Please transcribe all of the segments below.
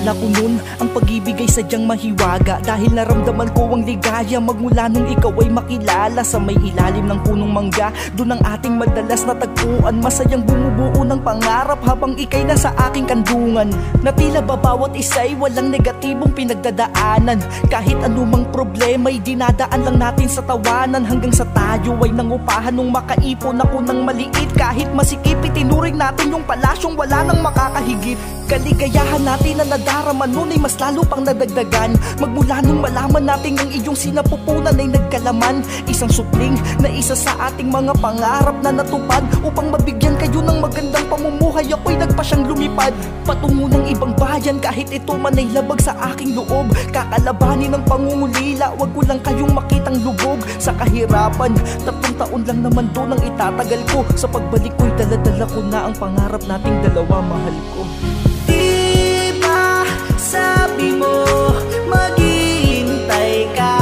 Akala ko nun ang pag-ibig ay sadyang mahiwaga, dahil naramdaman ko ang ligaya magmula nung ikaw ay makilala. Sa may ilalim ng punong mangga, dun ang ating madalas natagpuan. Masayang bumubuo ng pangarap habang ikay nasa aking kandungan, na tila ba bawat isa'y walang negatibong pinagdadaanan. Kahit anumang problema'y dinadaan lang natin sa tawanan, hanggang sa tayo ay nangupahan nung makaipon ako ng maliit. Kahit masikip, itinuring natin yung palasyong wala nang makakahigit. Kaligayahan natin na nadarama nun ay mas lalo pang nadagdagan, magmula nung malaman natin ang iyong sinapupunan ay nagkalaman. Isang supling na isa sa ating mga pangarap na natupad, upang mabigyan kayo ng magandang pamumuhay. Ako'y nagpa siyang lumipad patungo ng ibang bayan, kahit ito man ay labag sa aking loob. Kakalabanin ng pangungulila, wag ko lang kayong makitang lubog sa kahirapan. 3 taon lang naman doon ang itatagal ko, sa pagbalik ko'y daladala ko na ang pangarap nating dalawa, mahal ko. Diba sabi mo maghihintay ka?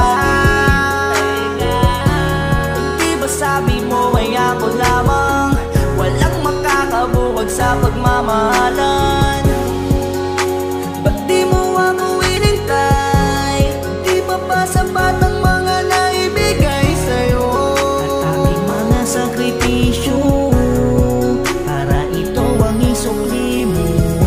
Diba sabi mo ay ako lamang, walang makakabuwag sa pagmamahalan? Ba't di mo ako inintay? Di ba pa sapat ang mga naibigay sa'yo? At aking mga sakripisyo para ito ang isukli mo.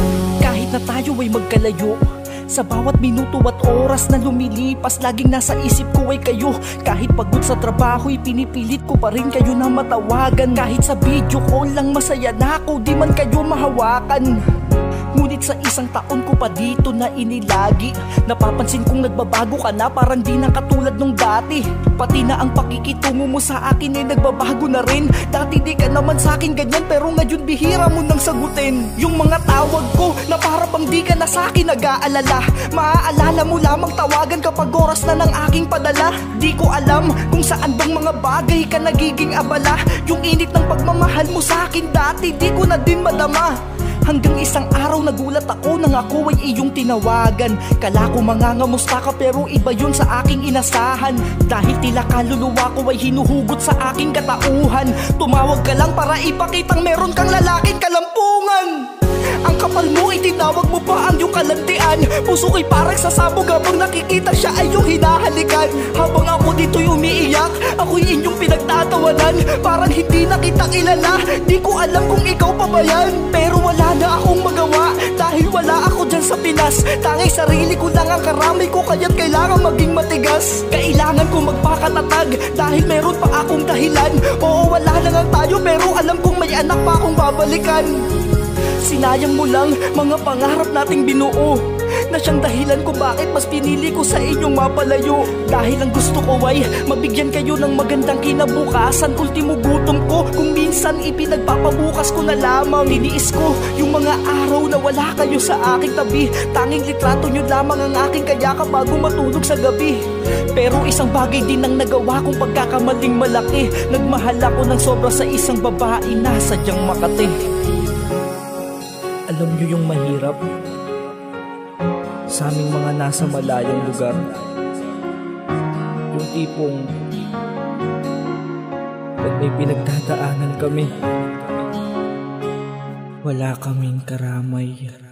Na tayo ay magkalayo, sa bawat minuto at oras na lumilipas, laging nasa isip ko ay kayo. Kahit pagod sa trabaho'y pinipilit ko pa rin kayo na matawagan. Kahit sa video call lang masaya na ako, di man kayo mahawakan. Ngunit sa isang taon ko pa dito na inilagi, napapansin kong nagbabago ka na, parang di na katulad nung dati. Pati na ang pakikitungo mo sa akin ay nagbabago na rin. Dati di ka naman sa akin ganyan, pero ngayon bihira mo nang sagutin yung mga tawag ko, na para bang di ka na sa akin nag-aalala. Maaalala mo lamang tawagan kapag oras na ng aking padala. Di ko alam kung saan bang mga bagay ka nagiging abala. Yung init ng pagmamahal mo sa akin dati, di ko na din madama. Hanggang isang araw nagulat ako nang ako ay iyong tinawagan. Kala ko mangangamusta ka, pero iba yun sa aking inasahan. Dahil tila kaluluwa ko ay hinuhugot sa aking katauhan. Tumawag ka lang para ipakitang meron kang lalaking kalampungan. Ang kapal mo, itinawag mo pa ang iyong kalantian. Puso ko'y parang sasabog habang nakikita siya ay iyong hinahalikan. Habang ako dito'y umiiyak, ako'y inyong pinagtatawanan. Parang hindi na kita kilala, di ko alam kung ikaw pa ba yan. Pero wala na akong magawa, dahil wala ako dyan sa Pinas. Tanging sarili ko lang ang karamay ko, kaya't kailangan maging matigas. Kailangan ko magpakatatag, dahil meron pa akong dahilan. Oo, wala na nga tayo, pero alam kong may anak pa akong babalikan. Sinayang mo lang mga pangarap nating binuo, na siyang dahilan ko bakit mas pinili ko sa inyong mapalayo. Dahil ang gusto ko ay mabigyan kayo ng magandang kinabukasan. Ultimo gutom ko kung minsan ipinagpapabukas ko na lamang. Niniis ko yung mga araw na wala kayo sa aking tabi. Tanging litrato nyo lamang ang aking kayakap bago matulog sa gabi. Pero isang bagay din ang nagawa kong pagkakamaling malaki. Nagmahal ako ng sobra sa isang babae na sadyang Makati. Alam nyo yung mahirap sa aming mga nasa malayong lugar, yung tipong pag may pinagdadaanan kami, wala kaming karamay.